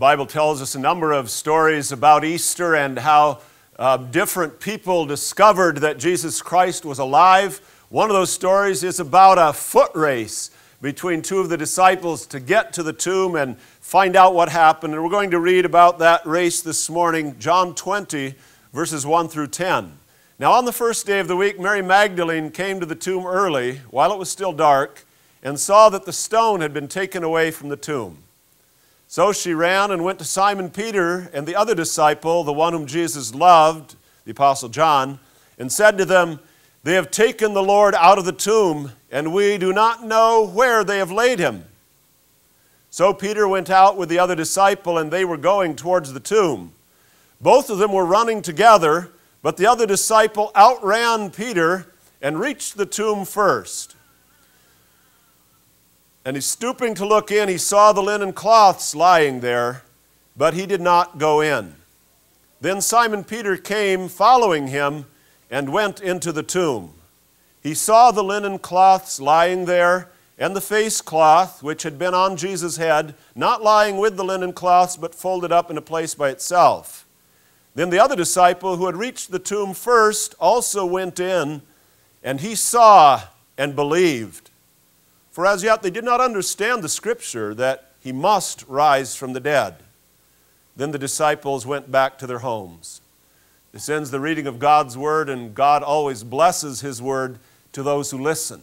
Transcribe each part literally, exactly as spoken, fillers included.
Bible tells us a number of stories about Easter and how uh, different people discovered that Jesus Christ was alive. One of those stories is about a foot race between two of the disciples to get to the tomb and find out what happened. And we're going to read about that race this morning, John twenty, verses one through ten. Now on the first day of the week, Mary Magdalene came to the tomb early, while it was still dark, and saw that the stone had been taken away from the tomb. So she ran and went to Simon Peter and the other disciple, the one whom Jesus loved, the Apostle John, and said to them, "They have taken the Lord out of the tomb, and we do not know where they have laid him." So Peter went out with the other disciple, and they were going towards the tomb. Both of them were running together, but the other disciple outran Peter and reached the tomb first. And he, stooping to look in, he saw the linen cloths lying there, but he did not go in. Then Simon Peter came, following him, and went into the tomb. He saw the linen cloths lying there, and the face cloth, which had been on Jesus' head, not lying with the linen cloths, but folded up in a place by itself. Then the other disciple, who had reached the tomb first, also went in, and he saw and believed. For as yet they did not understand the Scripture that he must rise from the dead. Then the disciples went back to their homes. This ends the reading of God's Word, and God always blesses His Word to those who listen.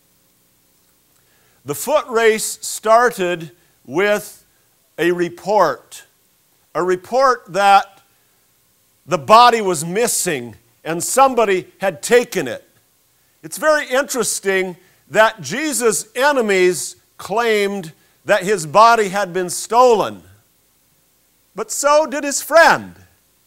The foot race started with a report. A report that the body was missing and somebody had taken it. It's very interesting that Jesus' enemies claimed that his body had been stolen. But so did his friend.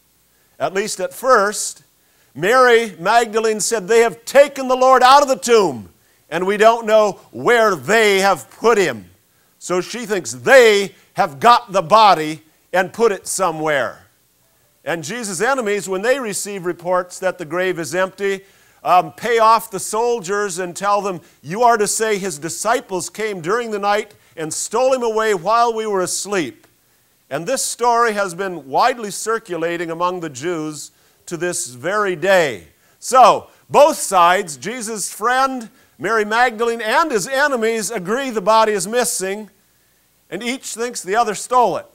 At least at first, Mary Magdalene said, "They have taken the Lord out of the tomb, and we don't know where they have put him." So she thinks they have got the body and put it somewhere. And Jesus' enemies, when they receive reports that the grave is empty, Um, pay off the soldiers and tell them, "You are to say his disciples came during the night and stole him away while we were asleep." And this story has been widely circulating among the Jews to this very day. So, both sides, Jesus' friend, Mary Magdalene, and his enemies agree the body is missing, and each thinks the other stole it.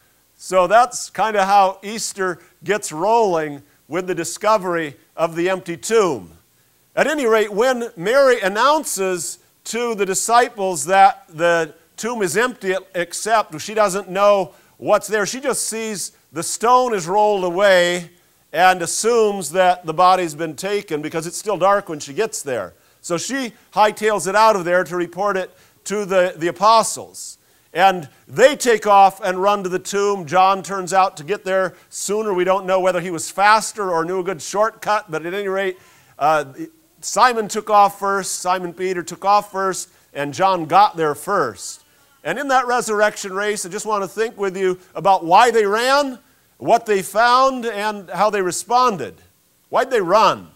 So that's kind of how Easter gets rolling with the discovery of the empty tomb. At any rate, when Mary announces to the disciples that the tomb is empty, except she doesn't know what's there, she just sees the stone is rolled away and assumes that the body's been taken because it's still dark when she gets there. So she hightails it out of there to report it to the, the apostles. And they take off and run to the tomb. John turns out to get there sooner. We don't know whether he was faster or knew a good shortcut, but at any rate, uh, Simon took off first, Simon Peter took off first, and John got there first. And in that resurrection race, I just want to think with you about why they ran, what they found, and how they responded. Why'd they run?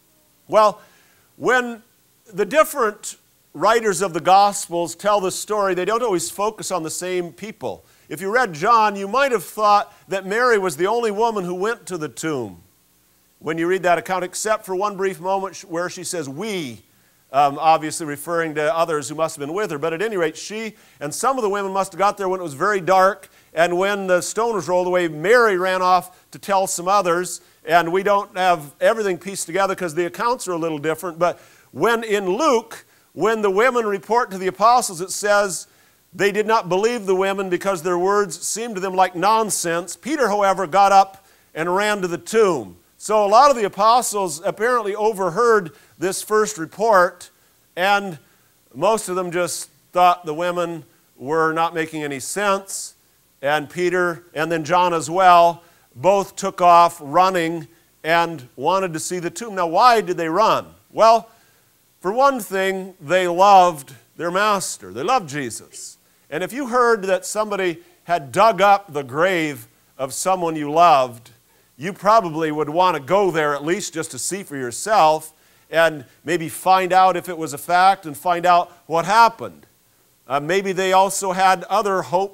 Well, when the different writers of the Gospels tell the story, they don't always focus on the same people. If you read John, you might have thought that Mary was the only woman who went to the tomb when you read that account, except for one brief moment where she says, "we," um, obviously referring to others who must have been with her. But at any rate, she and some of the women must have got there when it was very dark, and when the stone was rolled away, Mary ran off to tell some others, and we don't have everything pieced together because the accounts are a little different. But when in Luke, when the women report to the apostles, it says they did not believe the women because their words seemed to them like nonsense. Peter, however, got up and ran to the tomb. So a lot of the apostles apparently overheard this first report, and most of them just thought the women were not making any sense. And Peter, and then John as well, both took off running and wanted to see the tomb. Now, why did they run? Well, for one thing, they loved their master. They loved Jesus. And if you heard that somebody had dug up the grave of someone you loved, you probably would want to go there at least just to see for yourself and maybe find out if it was a fact and find out what happened. Uh, maybe they also had other hopes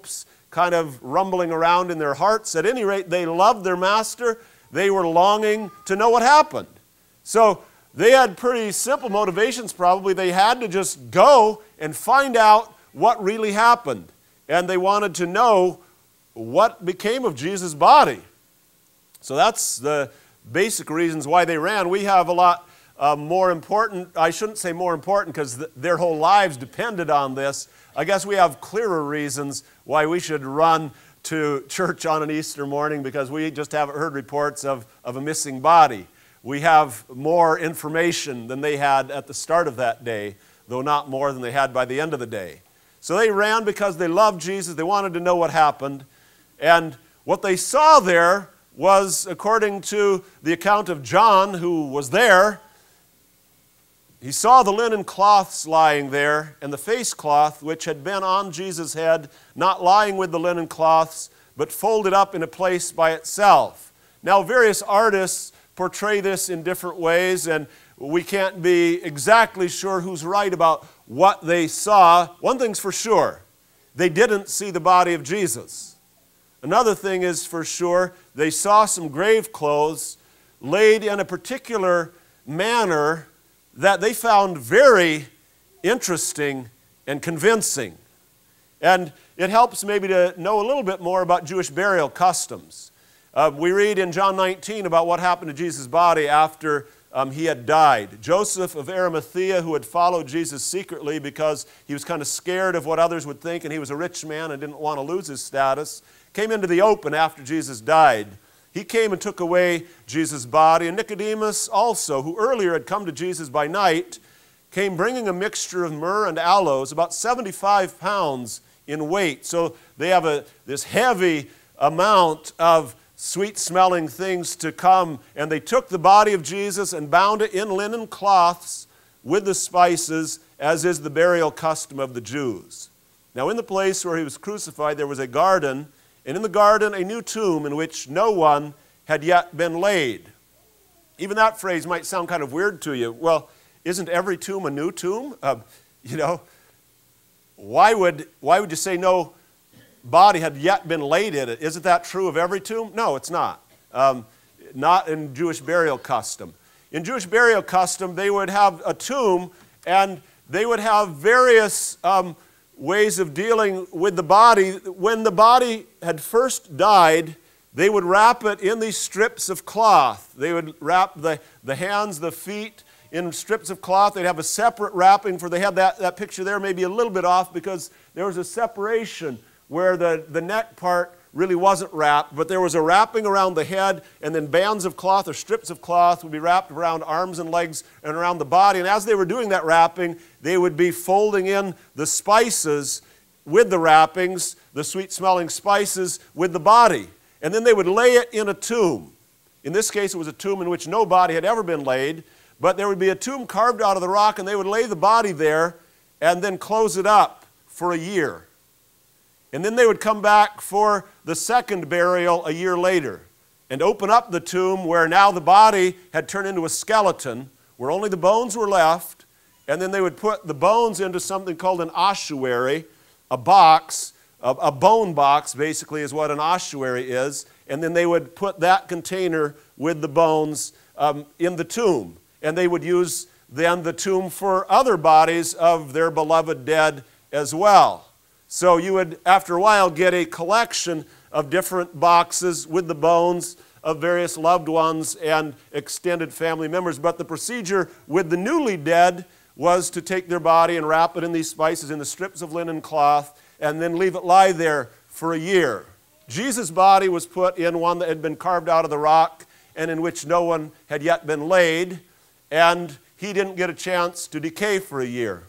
kind of rumbling around in their hearts. At any rate, they loved their master. They were longing to know what happened. So they had pretty simple motivations probably. They had to just go and find out what really happened. And they wanted to know what became of Jesus' body. So that's the basic reasons why they ran. We have a lot uh, more important, I shouldn't say more important because th their whole lives depended on this. I guess we have clearer reasons why we should run to church on an Easter morning, because we just haven't heard reports of, of a missing body. We have more information than they had at the start of that day, though not more than they had by the end of the day. So they ran because they loved Jesus. They wanted to know what happened. And what they saw there was, according to the account of John, who was there, he saw the linen cloths lying there, and the face cloth which had been on Jesus' head, not lying with the linen cloths, but folded up in a place by itself. Now, various artists portray this in different ways, and we can't be exactly sure who's right about what they saw. One thing's for sure, they didn't see the body of Jesus. Another thing is for sure, they saw some grave clothes laid in a particular manner that they found very interesting and convincing. And it helps maybe to know a little bit more about Jewish burial customs. Uh, we read in John nineteen about what happened to Jesus' body after um, he had died. Joseph of Arimathea, who had followed Jesus secretly because he was kind of scared of what others would think, and he was a rich man and didn't want to lose his status, came into the open after Jesus died. He came and took away Jesus' body, and Nicodemus also, who earlier had come to Jesus by night, came bringing a mixture of myrrh and aloes, about seventy-five pounds in weight. So they have a, this heavy amount of sweet-smelling things to come, and they took the body of Jesus and bound it in linen cloths with the spices, as is the burial custom of the Jews. Now in the place where he was crucified there was a garden, and in the garden a new tomb in which no one had yet been laid. Even that phrase might sound kind of weird to you. Well, isn't every tomb a new tomb? Uh, you know, why would, why would you say no body had yet been laid in it? Isn't that true of every tomb? No, it's not. Um, not in Jewish burial custom. In Jewish burial custom, they would have a tomb, and they would have various um, ways of dealing with the body. When the body had first died, they would wrap it in these strips of cloth. They would wrap the, the hands, the feet in strips of cloth. They'd have a separate wrapping, for they had that, that picture there maybe a little bit off because there was a separation where the, the neck part really wasn't wrapped, but there was a wrapping around the head, and then bands of cloth or strips of cloth would be wrapped around arms and legs and around the body. And as they were doing that wrapping, they would be folding in the spices with the wrappings, the sweet-smelling spices with the body. And then they would lay it in a tomb. In this case, it was a tomb in which no body had ever been laid, but there would be a tomb carved out of the rock, and they would lay the body there and then close it up for a year. And then they would come back for the second burial a year later and open up the tomb where now the body had turned into a skeleton, where only the bones were left, and then they would put the bones into something called an ossuary, a box, a, a bone box basically is what an ossuary is, and then they would put that container with the bones um, in the tomb. And they would use then the tomb for other bodies of their beloved dead as well. So you would, after a while, get a collection of different boxes with the bones of various loved ones and extended family members. But the procedure with the newly dead was to take their body and wrap it in these spices in the strips of linen cloth and then leave it lie there for a year. Jesus' body was put in one that had been carved out of the rock and in which no one had yet been laid, and he didn't get a chance to decay for a year.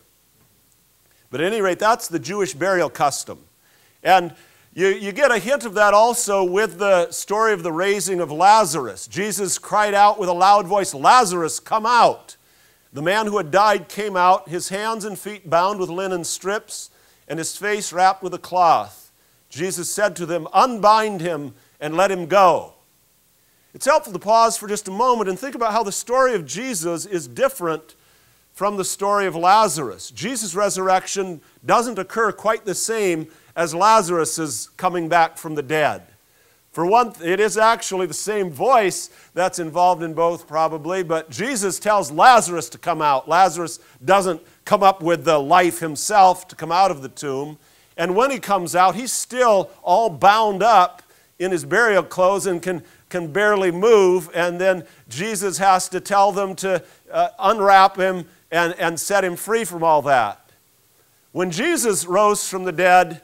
But at any rate, that's the Jewish burial custom. And you, you get a hint of that also with the story of the raising of Lazarus. Jesus cried out with a loud voice, "Lazarus, come out!" The man who had died came out, his hands and feet bound with linen strips, and his face wrapped with a cloth. Jesus said to them, "Unbind him and let him go." It's helpful to pause for just a moment and think about how the story of Jesus is different from the story of Lazarus. Jesus' resurrection doesn't occur quite the same as Lazarus is coming back from the dead. For one, it is actually the same voice that's involved in both probably, but Jesus tells Lazarus to come out. Lazarus doesn't come up with the life himself to come out of the tomb. And when he comes out, he's still all bound up in his burial clothes and can, can barely move. And then Jesus has to tell them to uh, unwrap him and, and set him free from all that. When Jesus rose from the dead,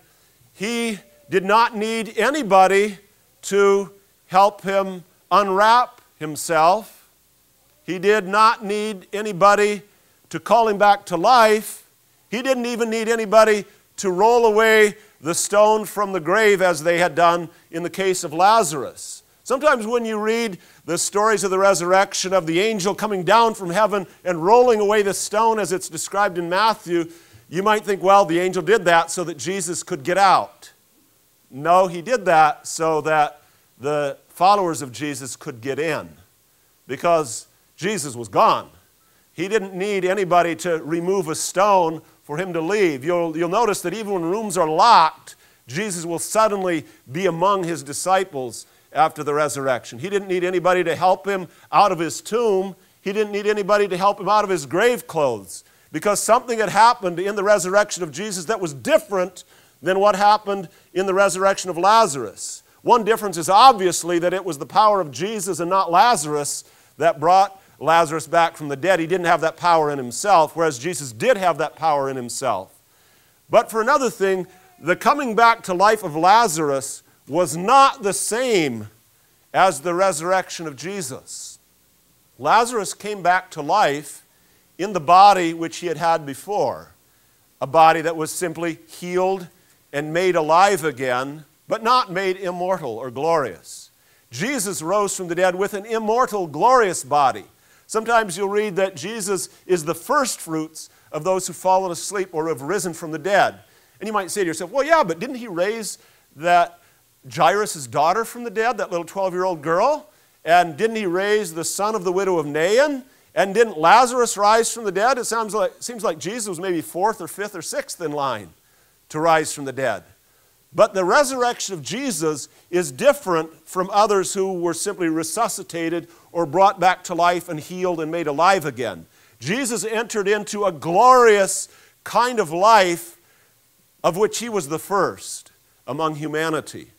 he did not need anybody to help him unwrap himself. He did not need anybody to call him back to life. He didn't even need anybody to roll away the stone from the grave as they had done in the case of Lazarus. Sometimes when you read the stories of the resurrection of the angel coming down from heaven and rolling away the stone as it's described in Matthew, you might think, well, the angel did that so that Jesus could get out. No, he did that so that the followers of Jesus could get in, because Jesus was gone. He didn't need anybody to remove a stone for him to leave. You'll, you'll notice that even when rooms are locked, Jesus will suddenly be among his disciples after the resurrection. He didn't need anybody to help him out of his tomb. He didn't need anybody to help him out of his grave clothes, because something had happened in the resurrection of Jesus that was different than what happened in the resurrection of Lazarus. One difference is obviously that it was the power of Jesus and not Lazarus that brought Lazarus back from the dead. He didn't have that power in himself, whereas Jesus did have that power in himself. But for another thing, the coming back to life of Lazarus was not the same as the resurrection of Jesus. Lazarus came back to life in the body which he had had before, a body that was simply healed and made alive again, but not made immortal or glorious. Jesus rose from the dead with an immortal, glorious body. Sometimes you'll read that Jesus is the first fruits of those who've fallen asleep or have risen from the dead. And you might say to yourself, well, yeah, but didn't he raise that Jairus' daughter from the dead, that little twelve-year-old girl? And didn't he raise the son of the widow of Nain? And didn't Lazarus rise from the dead? It sounds like, seems like Jesus was maybe fourth or fifth or sixth in line to rise from the dead. But the resurrection of Jesus is different from others who were simply resuscitated or brought back to life and healed and made alive again. Jesus entered into a glorious kind of life of which he was the first among humanity.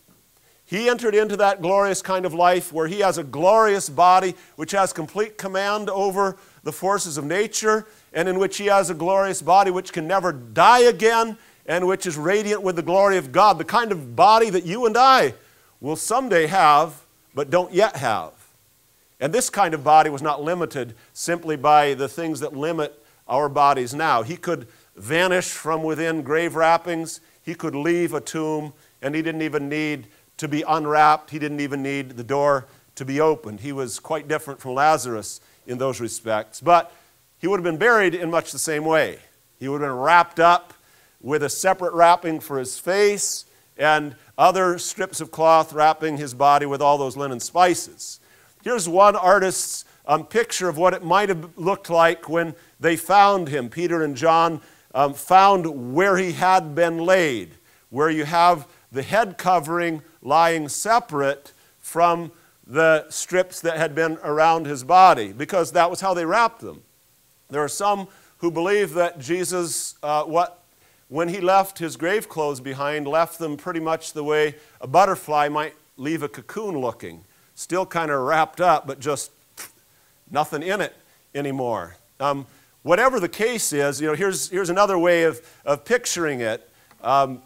He entered into that glorious kind of life where he has a glorious body which has complete command over the forces of nature, and in which he has a glorious body which can never die again, and which is radiant with the glory of God, the kind of body that you and I will someday have, but don't yet have. And this kind of body was not limited simply by the things that limit our bodies now. He could vanish from within grave wrappings. He could leave a tomb, and he didn't even need to be unwrapped. He didn't even need the door to be opened. He was quite different from Lazarus in those respects. But he would have been buried in much the same way. He would have been wrapped up with a separate wrapping for his face and other strips of cloth wrapping his body with all those linen spices. Here's one artist's um, picture of what it might have looked like when they found him. Peter and John um, found where he had been laid, where you have the head covering lying separate from the strips that had been around his body, because that was how they wrapped them. There are some who believe that Jesus, uh, what when he left his grave clothes behind, left them pretty much the way a butterfly might leave a cocoon looking. Still kind of wrapped up, but just nothing in it anymore. Um, whatever the case is, you know, here's, here's another way of, of picturing it. Um,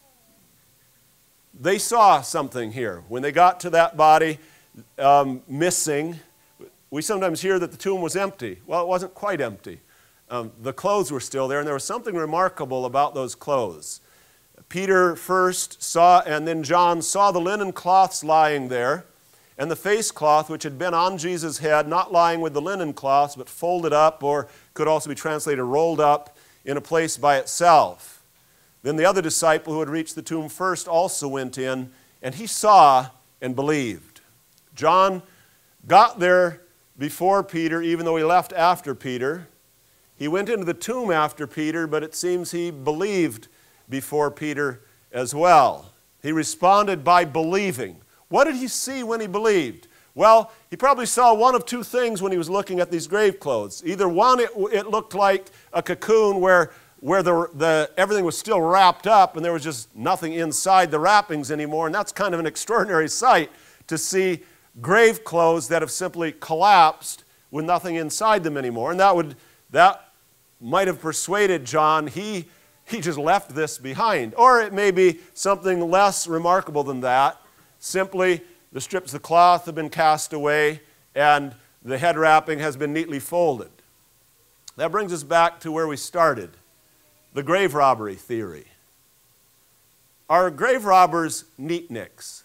they saw something here. When they got to that body um, missing, we sometimes hear that the tomb was empty. Well, it wasn't quite empty. Um, the clothes were still there, and there was something remarkable about those clothes. Peter first saw, and then John saw the linen cloths lying there, and the face cloth which had been on Jesus' head, not lying with the linen cloths, but folded up, or could also be translated rolled up in a place by itself. Then the other disciple who had reached the tomb first also went in, and he saw and believed. John got there before Peter, even though he left after Peter. He went into the tomb after Peter, but it seems he believed before Peter as well. He responded by believing. What did he see when he believed? Well, he probably saw one of two things when he was looking at these grave clothes. Either one, it, it looked like a cocoon where, where the, the, everything was still wrapped up and there was just nothing inside the wrappings anymore, and that's kind of an extraordinary sight to see grave clothes that have simply collapsed with nothing inside them anymore. And that would that might have persuaded John he, he just left this behind. Or it may be something less remarkable than that. Simply the strips of cloth have been cast away and the head wrapping has been neatly folded. That brings us back to where we started, the grave robbery theory. Are grave robbers neatniks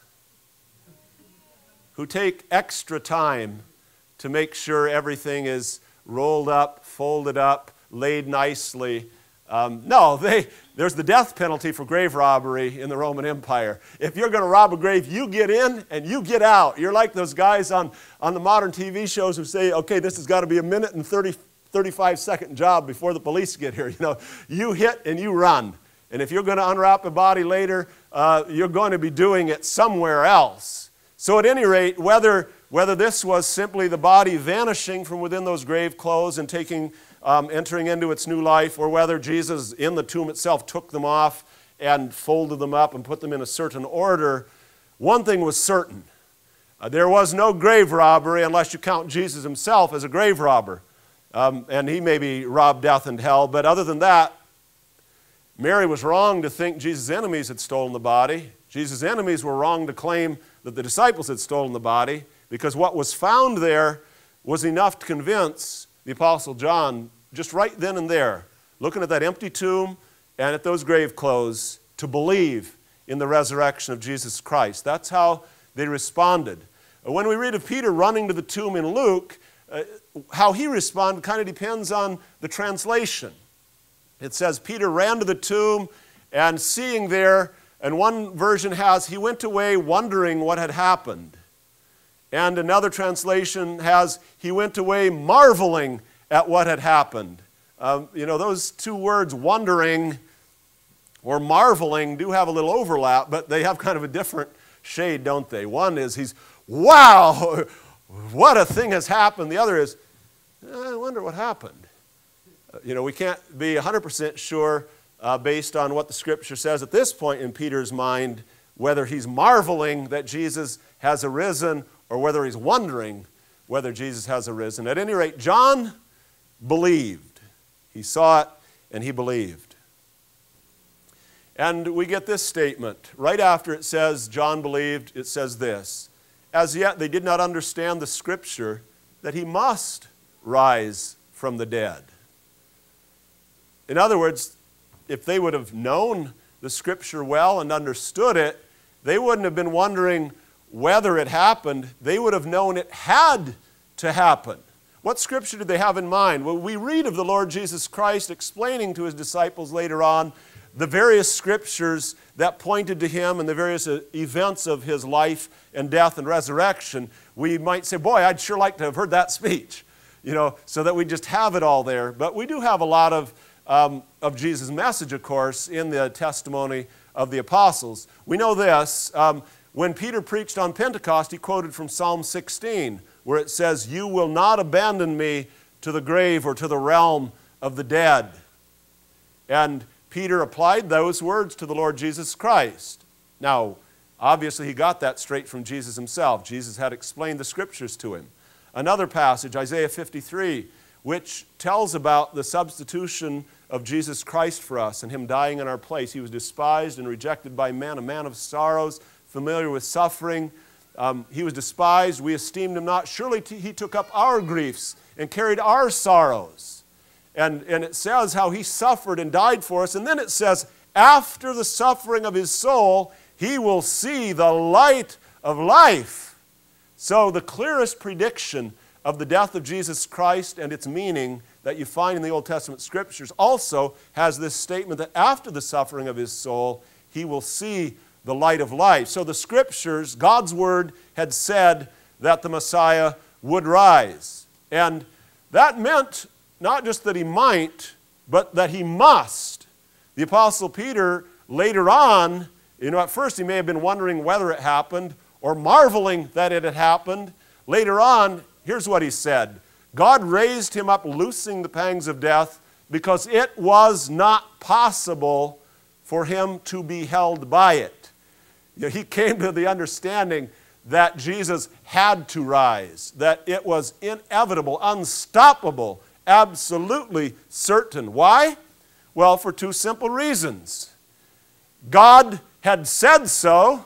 who take extra time to make sure everything is rolled up, folded up, laid nicely? Um, no, they, there's the death penalty for grave robbery in the Roman Empire. If you're going to rob a grave, you get in and you get out. You're like those guys on, on the modern T V shows who say, okay, this has got to be a minute and thirty, thirty-five second job before the police get here. You know, you hit and you run. And if you're going to unwrap a body later, uh, you're going to be doing it somewhere else. So at any rate, whether, whether this was simply the body vanishing from within those grave clothes and taking, um, entering into its new life, or whether Jesus in the tomb itself took them off and folded them up and put them in a certain order, one thing was certain. Uh, there was no grave robbery unless you count Jesus himself as a grave robber. Um, and he maybe robbed death and hell, but other than that, Mary was wrong to think Jesus' enemies had stolen the body. Jesus' enemies were wrong to claim that the disciples had stolen the body, because what was found there was enough to convince the Apostle John, just right then and there, looking at that empty tomb and at those grave clothes, to believe in the resurrection of Jesus Christ. That's how they responded. When we read of Peter running to the tomb in Luke, uh, how he responded kind of depends on the translation. It says Peter ran to the tomb and seeing there, and one version has, he went away wondering what had happened. And another translation has, he went away marveling at what had happened. Um, you know, those two words, wondering or marveling, do have a little overlap, but they have kind of a different shade, don't they? One is he's, wow, what a thing has happened. The other is, I wonder what happened. Uh, you know, we can't be one hundred percent sure Uh, based on what the Scripture says at this point in Peter's mind, whether he's marveling that Jesus has arisen or whether he's wondering whether Jesus has arisen. At any rate, John believed. He saw it and he believed. And we get this statement. Right after it says John believed, it says this: as yet they did not understand the Scripture that he must rise from the dead. In other words, if they would have known the Scripture well and understood it, they wouldn't have been wondering whether it happened. They would have known it had to happen. What Scripture did they have in mind? Well, we read of the Lord Jesus Christ explaining to his disciples later on the various Scriptures that pointed to him and the various events of his life and death and resurrection. We might say, boy, I'd sure like to have heard that speech, you know, so that we just have it all there. But we do have a lot of Um, of Jesus' message, of course, in the testimony of the apostles. We know this. Um, when Peter preached on Pentecost, he quoted from Psalm sixteen, where it says, "You will not abandon me to the grave or to the realm of the dead." And Peter applied those words to the Lord Jesus Christ. Now, obviously, he got that straight from Jesus himself. Jesus had explained the Scriptures to him. Another passage, Isaiah fifty-three, which tells about the substitution of Jesus Christ for us and him dying in our place. He was despised and rejected by men, a man of sorrows, familiar with suffering. Um, he was despised. We esteemed him not. Surely t- he took up our griefs and carried our sorrows. And, and it says how he suffered and died for us. And then it says, after the suffering of his soul, he will see the light of life. So the clearest prediction of the death of Jesus Christ and its meaning that you find in the Old Testament Scriptures also has this statement that after the suffering of his soul, he will see the light of life. So the Scriptures, God's Word, had said that the Messiah would rise. And that meant not just that he might, but that he must. The Apostle Peter later on, you know, at first he may have been wondering whether it happened or marveling that it had happened. Later on, here's what he said. God raised him up, loosing the pangs of death, because it was not possible for him to be held by it. You know, he came to the understanding that Jesus had to rise, that it was inevitable, unstoppable, absolutely certain. Why? Well, for two simple reasons. God had said so,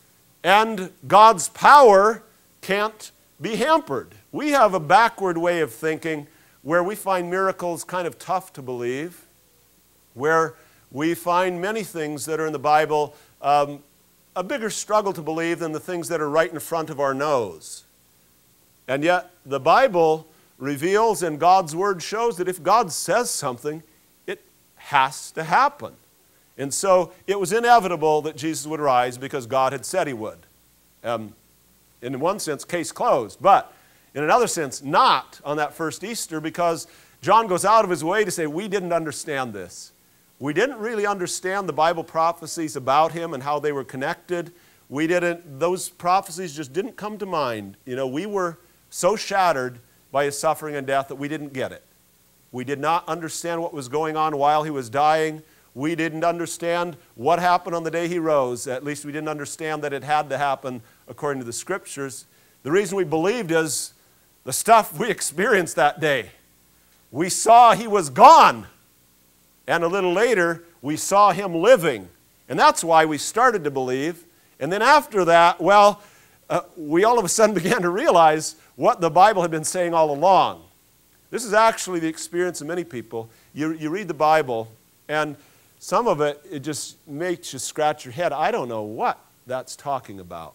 and God's power can't be hampered. We have a backward way of thinking where we find miracles kind of tough to believe, where we find many things that are in the Bible um, a bigger struggle to believe than the things that are right in front of our nose. And yet the Bible reveals and God's Word shows that if God says something, it has to happen. And so it was inevitable that Jesus would rise because God had said he would. Um, in one sense, case closed. But in another sense, not on that first Easter, because John goes out of his way to say, we didn't understand this. We didn't really understand the Bible prophecies about him and how they were connected. We didn't, those prophecies just didn't come to mind. You know, we were so shattered by his suffering and death that we didn't get it. We did not understand what was going on while he was dying. We didn't understand what happened on the day he rose. At least we didn't understand that it had to happen according to the Scriptures. The reason we believed is the stuff we experienced that day. We saw he was gone. And a little later, we saw him living. And that's why we started to believe. And then after that, well, uh, we all of a sudden began to realize what the Bible had been saying all along. This is actually the experience of many people. You, you read the Bible, and some of it, it just makes you scratch your head. I don't know what that's talking about.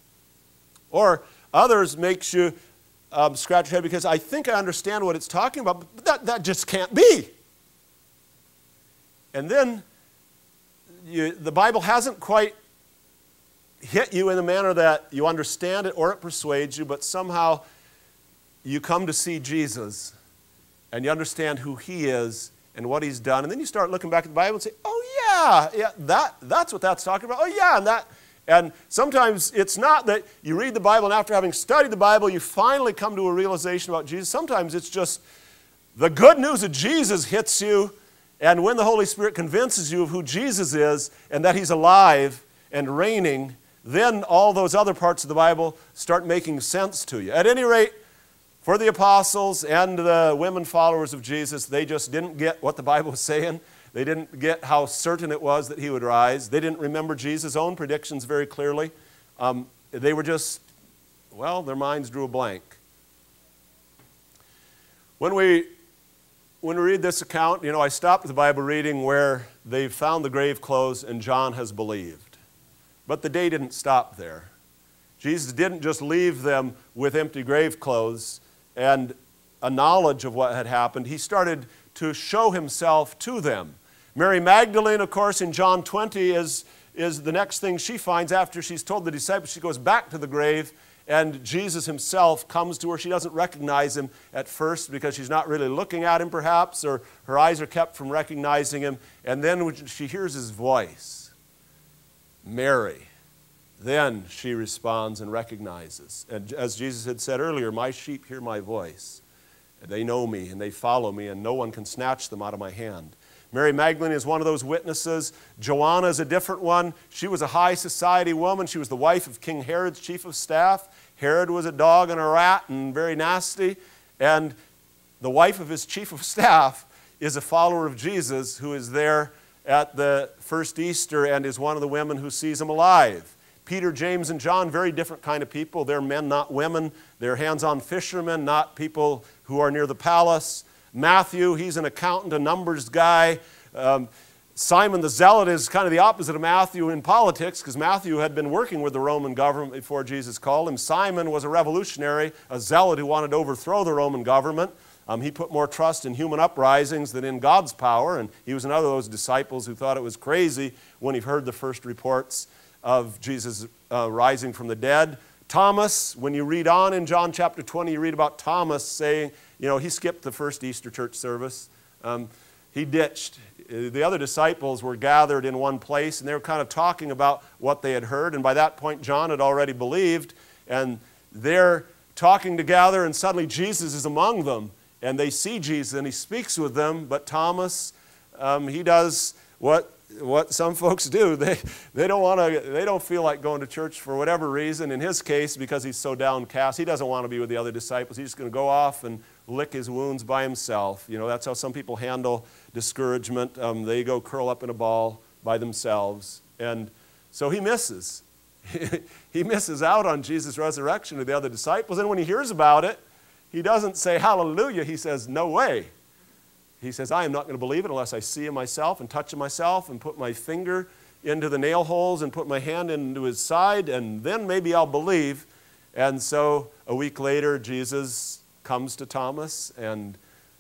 Or others makes you um, scratch your head because I think I understand what it's talking about, but that, that just can't be. And then you, the Bible hasn't quite hit you in the manner that you understand it or it persuades you, but somehow you come to see Jesus and you understand who he is and what he's done. And then you start looking back at the Bible and say, oh yeah, yeah, that, that's what that's talking about. Oh yeah, and that. And sometimes it's not that you read the Bible and after having studied the Bible, you finally come to a realization about Jesus. Sometimes it's just the good news of Jesus hits you. And when the Holy Spirit convinces you of who Jesus is and that he's alive and reigning, then all those other parts of the Bible start making sense to you. At any rate, for the apostles and the women followers of Jesus, they just didn't get what the Bible was saying. They didn't get how certain it was that he would rise. They didn't remember Jesus' own predictions very clearly. Um, they were just, well, their minds drew a blank. When we When we read this account, you know, I stopped the Bible reading where they found the grave closed and John has believed. But the day didn't stop there. Jesus didn't just leave them with empty grave clothes and a knowledge of what had happened. He started to show himself to them. Mary Magdalene, of course, in John twenty is, is the next thing she finds after she's told the disciples. She goes back to the grave. And Jesus himself comes to her. She doesn't recognize him at first because she's not really looking at him perhaps, or her eyes are kept from recognizing him. And then when she hears his voice, Mary, then she responds and recognizes. And as Jesus had said earlier, my sheep hear my voice. And they know me and they follow me, and no one can snatch them out of my hand. Mary Magdalene is one of those witnesses. Joanna is a different one. She was a high society woman. She was the wife of King Herod's chief of staff. Herod was a dog and a rat and very nasty. And the wife of his chief of staff is a follower of Jesus who is there at the first Easter and is one of the women who sees him alive. Peter, James, and John, very different kind of people. They're men, not women. They're hands-on fishermen, not people who are near the palace. Matthew, he's an accountant, a numbers guy. Um, Simon the Zealot is kind of the opposite of Matthew in politics, because Matthew had been working with the Roman government before Jesus called him. Simon was a revolutionary, a zealot who wanted to overthrow the Roman government. Um, he put more trust in human uprisings than in God's power, and he was another of those disciples who thought it was crazy when he heard the first reports of Jesus uh, rising from the dead. Thomas, when you read on in John chapter twenty, you read about Thomas saying, you know, he skipped the first Easter church service. Um, he ditched. The other disciples were gathered in one place, and they were kind of talking about what they had heard. And by that point, John had already believed, and they're talking together, and suddenly Jesus is among them, and they see Jesus, and he speaks with them. But Thomas, um, he does what what some folks do. They they don't want to. They don't feel like going to church for whatever reason. In his case, because he's so downcast, he doesn't want to be with the other disciples. He's just going to go off and lick his wounds by himself. You know, that's how some people handle discouragement. Um, they go curl up in a ball by themselves. And so he misses. He misses out on Jesus' resurrection to the other disciples. And when he hears about it, he doesn't say hallelujah. He says, no way. He says, I am not going to believe it unless I see him myself and touch him myself and put my finger into the nail holes and put my hand into his side, and then maybe I'll believe. And so a week later, Jesus comes to Thomas, and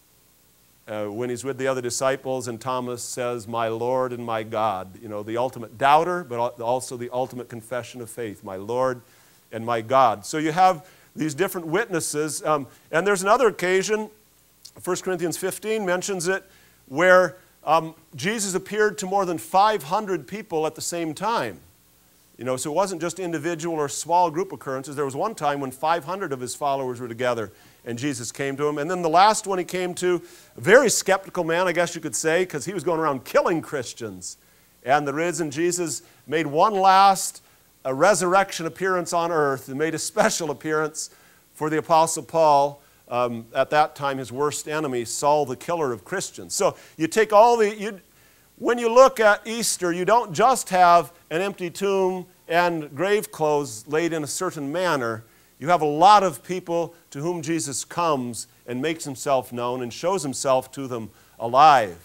uh, when he's with the other disciples, and Thomas says, my Lord and my God, you know, the ultimate doubter, but also the ultimate confession of faith, my Lord and my God. So you have these different witnesses, um, and there's another occasion, First Corinthians fifteen mentions it, where um, Jesus appeared to more than five hundred people at the same time. You know, so it wasn't just individual or small group occurrences. There was one time when five hundred of his followers were together, and Jesus came to him. And then the last one he came to, a very skeptical man, I guess you could say, because he was going around killing Christians. And the risen Jesus made one last a resurrection appearance on earth, and made a special appearance for the Apostle Paul, um, at that time his worst enemy, Saul the killer of Christians. So you take all the, you, when you look at Easter, you don't just have an empty tomb and grave clothes laid in a certain manner. You have a lot of people to whom Jesus comes and makes himself known and shows himself to them alive.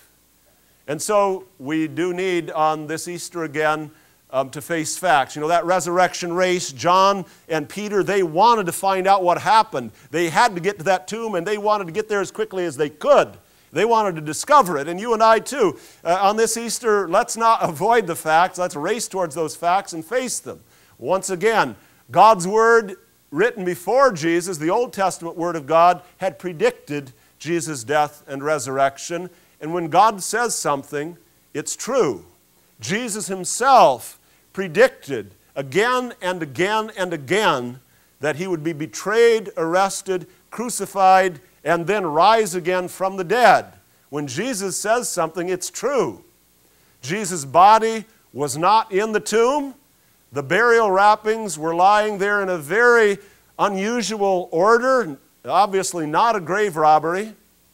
And so we do need on this Easter again um, to face facts. You know, that resurrection race, John and Peter, they wanted to find out what happened. They had to get to that tomb, and they wanted to get there as quickly as they could. They wanted to discover it, and you and I too. Uh, on this Easter, let's not avoid the facts. Let's race towards those facts and face them. Once again, God's Word written before Jesus, the Old Testament Word of God, had predicted Jesus' death and resurrection. And when God says something, it's true. Jesus himself predicted again and again and again that he would be betrayed, arrested, crucified, and then rise again from the dead. When Jesus says something, it's true. Jesus' body was not in the tomb. The burial wrappings were lying there in a very unusual order, obviously not a grave robbery.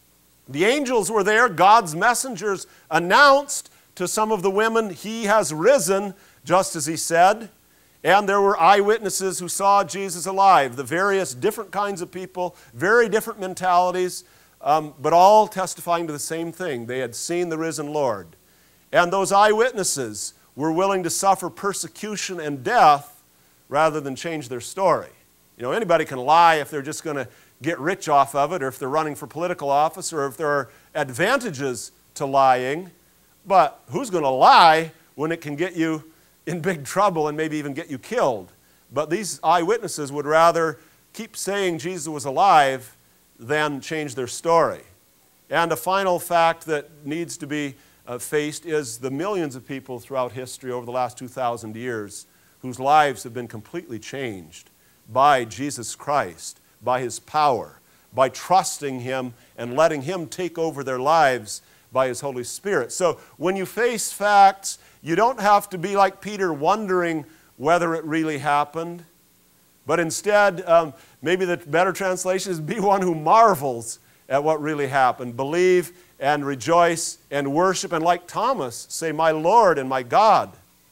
The angels were there. God's messengers announced to some of the women, he has risen, just as he said. And there were eyewitnesses who saw Jesus alive, the various different kinds of people, very different mentalities, um, but all testifying to the same thing. They had seen the risen Lord. And those eyewitnesses were willing to suffer persecution and death rather than change their story. You know, anybody can lie if they're just going to get rich off of it, or if they're running for political office, or if there are advantages to lying. But who's going to lie when it can get you in big trouble and maybe even get you killed? But these eyewitnesses would rather keep saying Jesus was alive than change their story. And a final fact that needs to be uh, faced is the millions of people throughout history over the last two thousand years whose lives have been completely changed by Jesus Christ, by his power, by trusting him and letting him take over their lives by his Holy Spirit. So when you face facts, you don't have to be like Peter wondering whether it really happened, but instead, um, maybe the better translation is be one who marvels at what really happened. Believe and rejoice and worship, and like Thomas, say, my Lord and my God.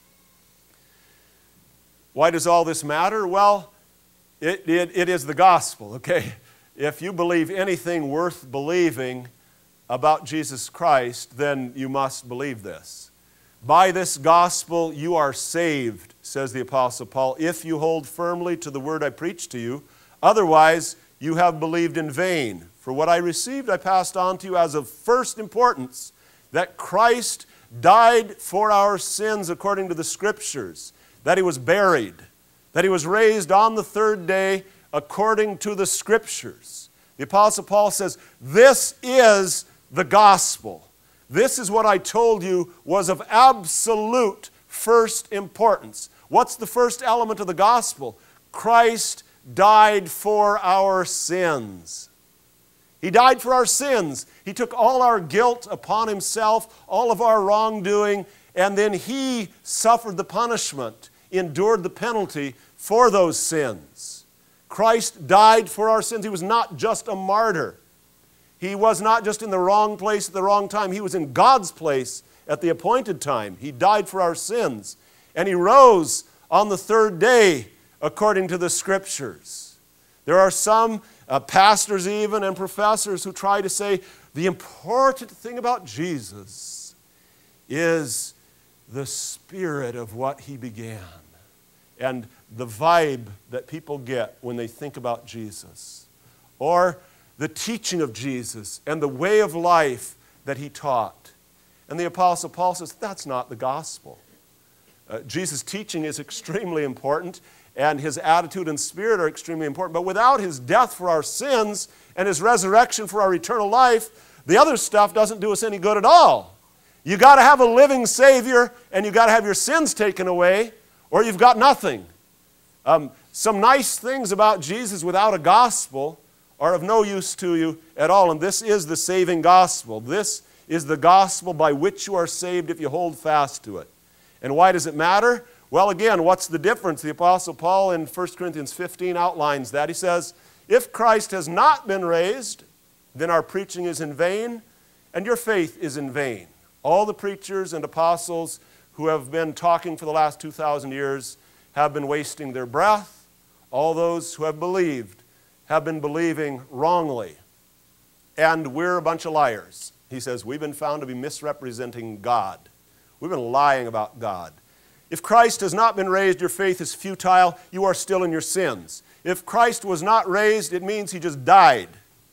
Why does all this matter? Well, it, it, it is the gospel, okay? If you believe anything worth believing about Jesus Christ, then you must believe this. By this gospel you are saved, says the Apostle Paul, if you hold firmly to the word I preach to you. Otherwise, you have believed in vain. For what I received I passed on to you as of first importance, that Christ died for our sins according to the Scriptures, that he was buried, that he was raised on the third day according to the Scriptures. The Apostle Paul says, this is the gospel. This is what I told you was of absolute first importance. What's the first element of the gospel? Christ died for our sins. He died for our sins. He took all our guilt upon himself, all of our wrongdoing, and then he suffered the punishment, endured the penalty for those sins. Christ died for our sins. He was not just a martyr. He was not just in the wrong place at the wrong time. He was in God's place at the appointed time. He died for our sins. And he rose on the third day according to the Scriptures. There are some uh, pastors even and professors who try to say the important thing about Jesus is the spirit of what he began and the vibe that people get when they think about Jesus, or the teaching of Jesus and the way of life that he taught. And the Apostle Paul says that's not the gospel. Uh, Jesus' teaching is extremely important, and his attitude and spirit are extremely important. But without his death for our sins and his resurrection for our eternal life, the other stuff doesn't do us any good at all. You got to have a living Savior, and you got to have your sins taken away, or you've got nothing. Um, some nice things about Jesus without a gospel are of no use to you at all. And this is the saving gospel. This is the gospel by which you are saved if you hold fast to it. And why does it matter? Well, again, what's the difference? The Apostle Paul in First Corinthians fifteen outlines that. He says, if Christ has not been raised, then our preaching is in vain, and your faith is in vain. All the preachers and apostles who have been talking for the last two thousand years have been wasting their breath. All those who have believed have been believing wrongly. And we're a bunch of liars. He says, we've been found to be misrepresenting God. We've been lying about God. If Christ has not been raised, your faith is futile. You are still in your sins. If Christ was not raised, it means he just died.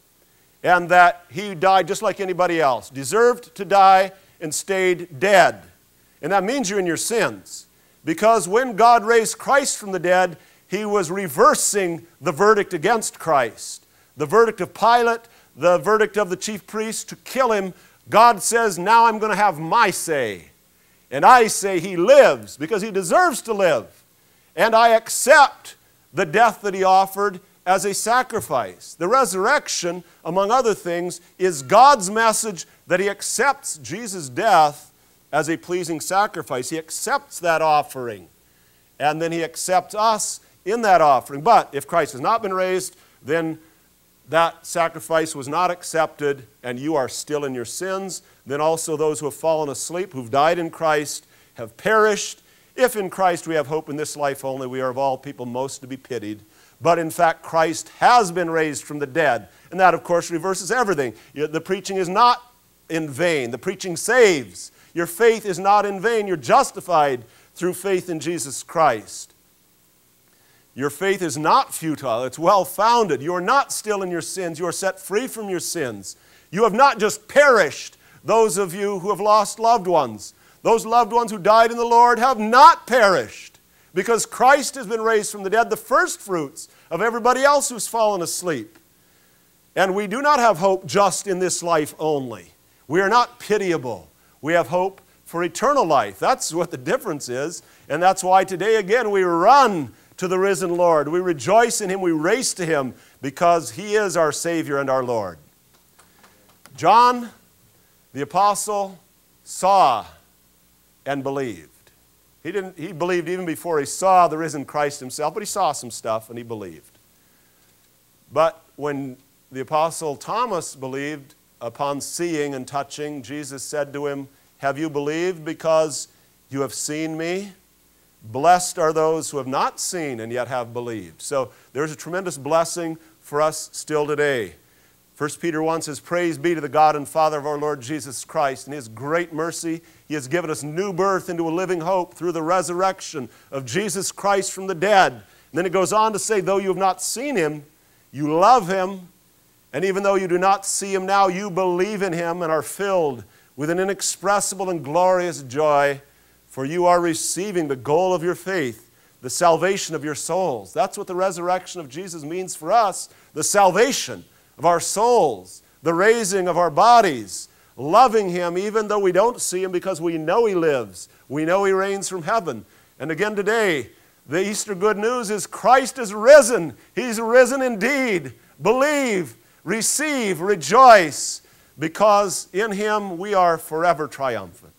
And that he died just like anybody else. Deserved to die and stayed dead. And that means you're in your sins. Because when God raised Christ from the dead, he was reversing the verdict against Christ. The verdict of Pilate, the verdict of the chief priests to kill him. God says, now I'm going to have my say. And I say he lives because he deserves to live. And I accept the death that he offered as a sacrifice. The resurrection, among other things, is God's message that he accepts Jesus' death as a pleasing sacrifice. He accepts that offering. And then he accepts us in that offering. But if Christ has not been raised, then that sacrifice was not accepted, and you are still in your sins. Then also those who have fallen asleep, who've died in Christ, have perished. If in Christ we have hope in this life only, we are of all people most to be pitied. But in fact, Christ has been raised from the dead. And that, of course, reverses everything. The preaching is not in vain. The preaching saves. Your faith is not in vain. You're justified through faith in Jesus Christ. Your faith is not futile. It's well-founded. You are not still in your sins. You are set free from your sins. You have not just perished, those of you who have lost loved ones. Those loved ones who died in the Lord have not perished because Christ has been raised from the dead, the first fruits of everybody else who's fallen asleep. And we do not have hope just in this life only. We are not pitiable. We have hope for eternal life. That's what the difference is. And that's why today again we run to the risen Lord. We rejoice in him. We race to him because he is our Savior and our Lord. John, the apostle, saw and believed. He didn't, he believed even before he saw the risen Christ himself, but he saw some stuff and he believed. But when the apostle Thomas believed, upon seeing and touching, Jesus said to him, have you believed because you have seen me? Blessed are those who have not seen and yet have believed. So there's a tremendous blessing for us still today. First Peter one says, praise be to the God and Father of our Lord Jesus Christ. In his great mercy, he has given us new birth into a living hope through the resurrection of Jesus Christ from the dead. And then it goes on to say, though you have not seen him, you love him. And even though you do not see him now, you believe in him and are filled with an inexpressible and glorious joy. For you are receiving the goal of your faith, the salvation of your souls. That's what the resurrection of Jesus means for us, the salvation of our souls, the raising of our bodies, loving Him even though we don't see Him, because we know He lives. We know He reigns from heaven. And again today, the Easter good news is Christ is risen. He's risen indeed. Believe, receive, rejoice, because in Him we are forever triumphant.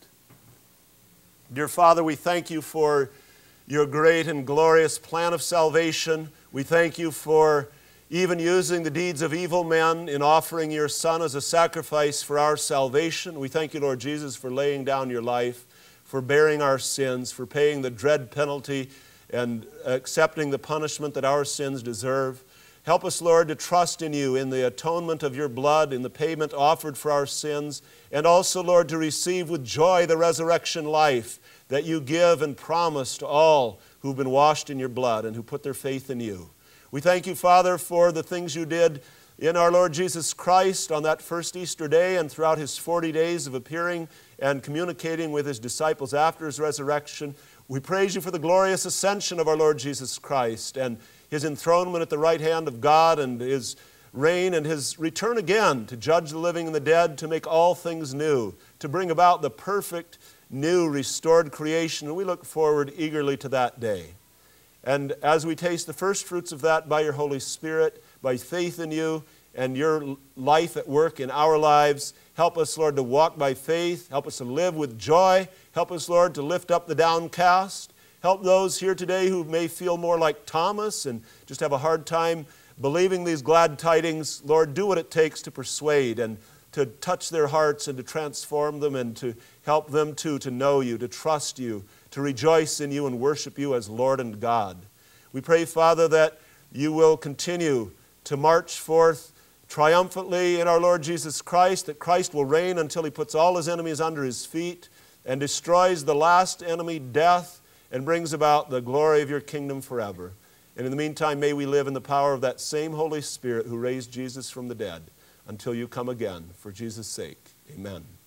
Dear Father, we thank You for Your great and glorious plan of salvation. We thank You for even using the deeds of evil men in offering Your Son as a sacrifice for our salvation. We thank You, Lord Jesus, for laying down Your life, for bearing our sins, for paying the dread penalty and accepting the punishment that our sins deserve. Help us, Lord, to trust in You, in the atonement of Your blood, in the payment offered for our sins, and also, Lord, to receive with joy the resurrection life that You give and promise to all who've been washed in Your blood and who put their faith in You. We thank You, Father, for the things You did in our Lord Jesus Christ on that first Easter day and throughout His forty days of appearing and communicating with His disciples after His resurrection. We praise You for the glorious ascension of our Lord Jesus Christ and His enthronement at the right hand of God and His reign and His return again to judge the living and the dead, to make all things new, to bring about the perfect, new, restored creation. And we look forward eagerly to that day. And as we taste the first fruits of that by Your Holy Spirit, by faith in You and Your life at work in our lives, help us, Lord, to walk by faith. Help us to live with joy. Help us, Lord, to lift up the downcast. Help those here today who may feel more like Thomas and just have a hard time believing these glad tidings. Lord, do what it takes to persuade and to touch their hearts and to transform them and to help them too to know You, to trust You, to rejoice in You and worship You as Lord and God. We pray, Father, that You will continue to march forth triumphantly in our Lord Jesus Christ, that Christ will reign until He puts all His enemies under His feet and destroys the last enemy, death, and brings about the glory of Your kingdom forever. And in the meantime, may we live in the power of that same Holy Spirit who raised Jesus from the dead until You come again. For Jesus' sake, amen.